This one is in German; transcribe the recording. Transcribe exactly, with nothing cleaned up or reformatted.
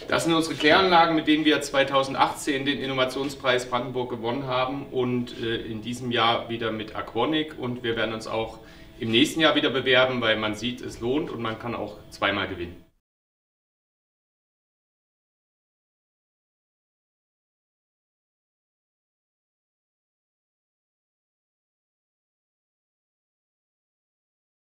Das sind unsere Kläranlagen, mit denen wir zweitausendachtzehn den Innovationspreis Brandenburg gewonnen haben und äh, in diesem Jahr wieder mit Aquonic, und wir werden uns auch im nächsten Jahr wieder bewerben, weil man sieht, es lohnt und man kann auch zweimal gewinnen.